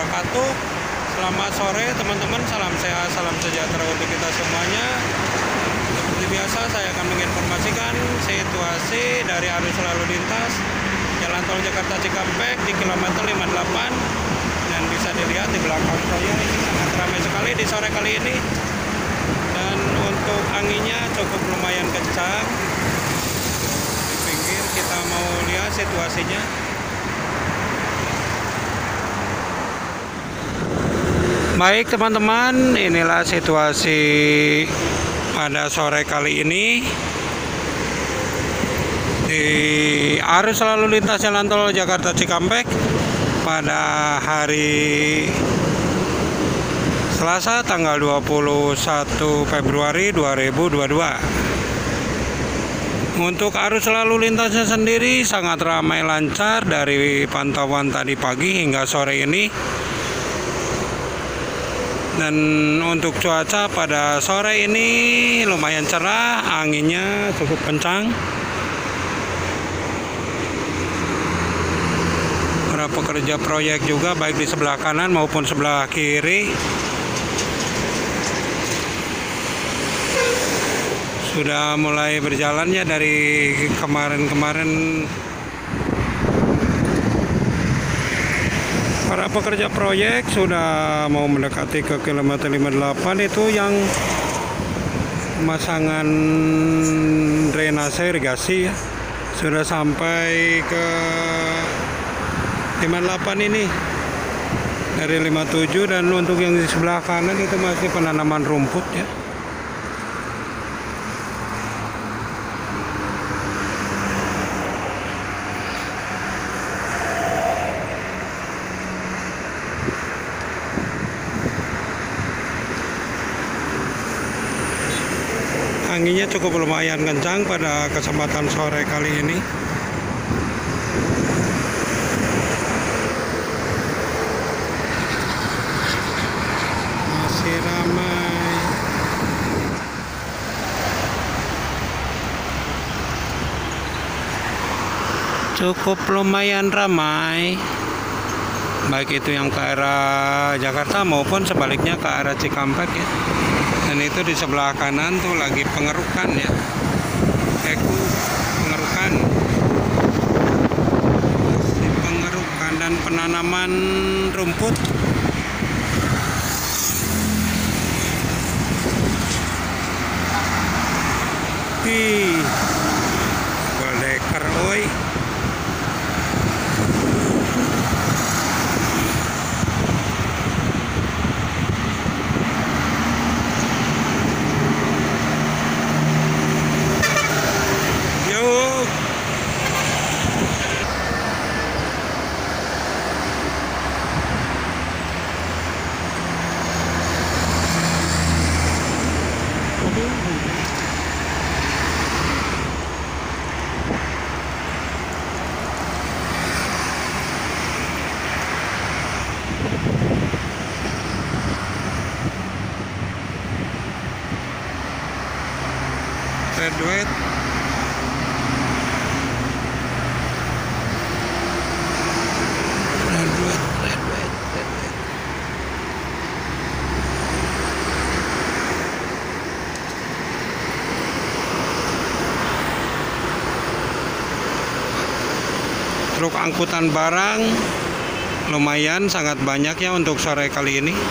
wabarakatuh. Selamat sore teman-teman, salam sehat, salam sejahtera untuk kita semuanya. Seperti biasa saya akan menginformasikan situasi dari arus lalu lintas Jalan Tol Jakarta Cikampek di kilometer 58. Dan bisa dilihat di belakang saya ini sangat ramai sekali di sore kali ini. Dan untuk anginnya cukup lumayan kencang. Di pinggir kita mau lihat situasinya. Baik teman-teman, inilah situasi pada sore kali ini di arus lalu lintas Jalan Tol Jakarta Cikampek pada hari Selasa tanggal 21 Februari 2022. Untuk arus lalu lintasnya sendiri sangat ramai lancar dari pantauan tadi pagi hingga sore ini. Dan untuk cuaca pada sore ini lumayan cerah, anginnya cukup kencang. Para pekerja proyek juga baik di sebelah kanan maupun sebelah kiri sudah mulai berjalan ya dari kemarin-kemarin. Para pekerja proyek sudah mau mendekati ke kilometer 58 itu yang pemasangan drainase irigasi ya. Sudah sampai ke 58 ini dari 57, dan untuk yang di sebelah kanan itu masih penanaman rumput ya. Anginnya cukup lumayan kencang pada kesempatan sore kali ini. Masih ramai. Cukup lumayan ramai. Baik itu yang ke arah Jakarta maupun sebaliknya ke arah Cikampek ya. Dan itu di sebelah kanan tuh lagi pengerukan ya, pengerukan dan penanaman rumput. Goldeker oi. Red weight. Truk angkutan barang lumayan sangat banyak ya untuk sore kali ini.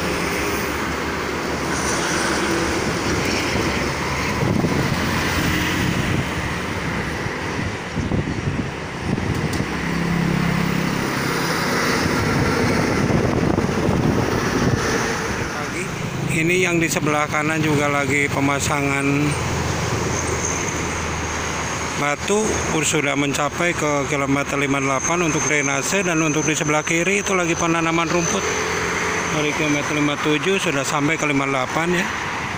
Ini yang di sebelah kanan juga lagi pemasangan batu, sudah mencapai ke kilometer 58 untuk drainase, dan untuk di sebelah kiri itu lagi penanaman rumput. Dari kilometer 57 sudah sampai ke 58 ya.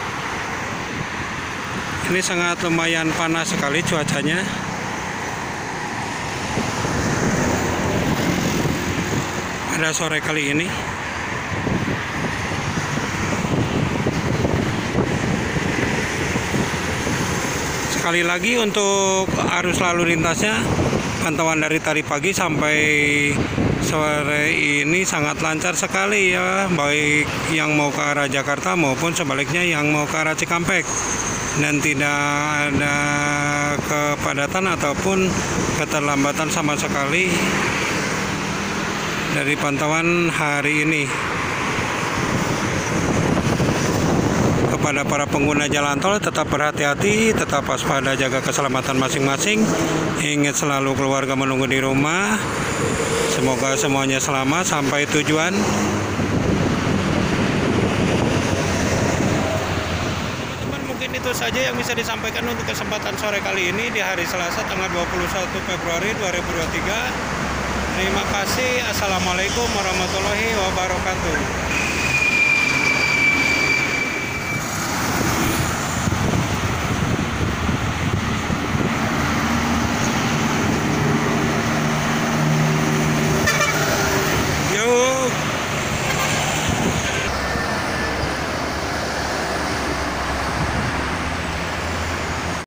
Ini sangat lumayan panas sekali cuacanya. Pada sore kali ini. Sekali lagi untuk arus lalu lintasnya, pantauan dari tadi pagi sampai sore ini sangat lancar sekali ya, baik yang mau ke arah Jakarta maupun sebaliknya yang mau ke arah Cikampek, dan tidak ada kepadatan ataupun keterlambatan sama sekali dari pantauan hari ini. Kepada para pengguna jalan tol, tetap berhati-hati, tetap waspada, jaga keselamatan masing-masing. Ingat selalu keluarga menunggu di rumah. Semoga semuanya selamat sampai tujuan. Teman-teman, mungkin itu saja yang bisa disampaikan untuk kesempatan sore kali ini di hari Selasa tanggal 21 Februari 2023. Terima kasih. Assalamualaikum warahmatullahi wabarakatuh.